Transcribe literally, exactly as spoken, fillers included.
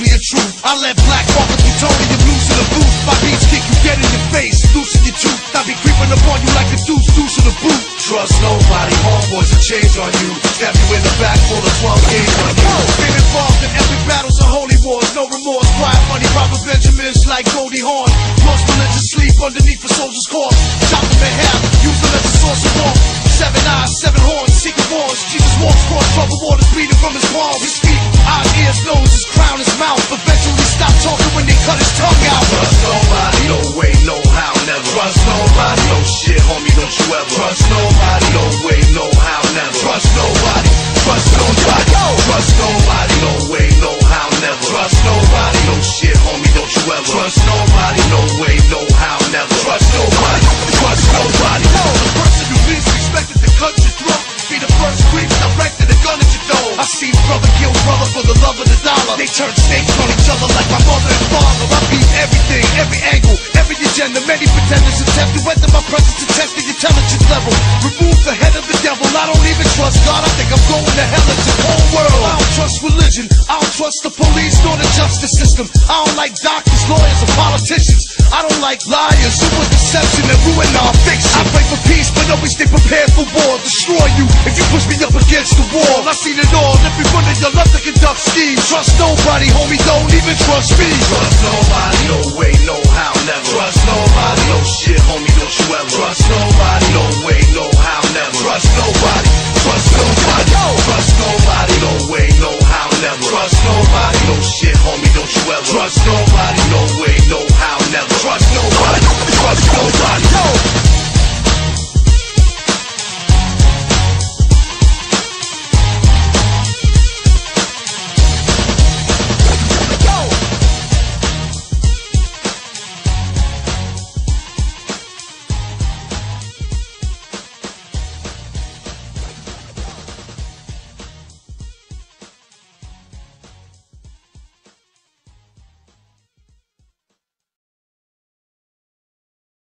me a truth. I let black walk with you, Tony, you loose in the booth. My beats kick you dead in your face, loosen your tooth. I be creeping upon you like a deuce, deuce in the boot. Trust nobody, homeboys will change on you. Stab you in the back, full of twelve gauge on you. Been involved in epic battles and holy wars, no remorse. Quiet money, proper Benjamins like Goldie Hawn. Lost religious sleep underneath a soldier's corpse. Chop them in half, use them as a source of warmth. Seven eyes, seven horns, secret wars. Jesus walks across troubled waters, bleeding from his palms. His feet, eyes, ears, nose, his crown, his mouth. Eventually stop talking when they cut his tongue out. Trust nobody, no way, no how, never. Trust nobody, no shit, homie, don't you ever. Trust nobody, no way, no how, never. Trust nobody, trust nobody, trust nobody, no way, no how, never. Trust nobody, no shit, homie, don't you ever. Trust nobody, no way, no how, never. Trust nobody, trust nobody. The person who least expected to cut your throat be the first creep directed a gun at your dome. I seen brother kill brother for the love of the dollar. They turn snakes on each other like my mother and father. I beat everything, every angle, every agenda. Many pretenders attempt to enter my presence to test the intelligence level. Remove the head of the devil. I don't even trust God. I think I'm going to hell. It's a whole world. I don't trust religion. I don't trust the police nor the justice system. I don't like doctors, lawyers, or politicians. I don't like liars who with deception and ruin our fiction. I pray for peace, but always stay prepared for war. Destroy you if you push me up against the wall. I seen it all. Every one of your love to conduct schemes. Trust nobody, homie. Don't even trust me. Trust nobody, no way, no how, never. Trust nobody, no shit, homie. Don't you ever. Trust nobody, no way, no how, never. Trust nobody.